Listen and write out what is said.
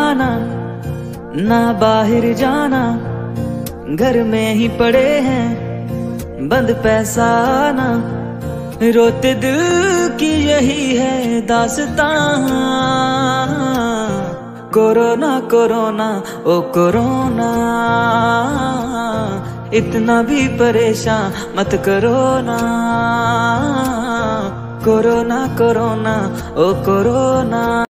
आना ना बाहर जाना, घर में ही पड़े हैं बंद पैसा आना। रोते दिल की यही है दास्तां, कोरोना कोरोना ओ कोरोना, इतना भी परेशान मत करो ना। कोरोना कोरोना ओ कोरोना।